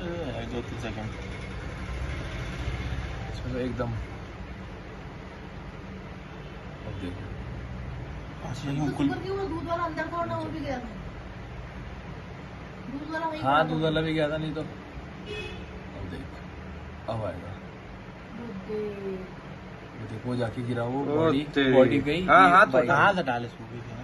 2-3 second इसमें एकदम। अब देखो दूध वाला अंदर था ना, वो भी गया था दूध वाला। हाँ दूध वाला भी गया था, नहीं तो अब देख अब आएगा। देखो जाके गिरा वो बॉडी गई। हाँ हाथ हटा ले, सूखी थी ना।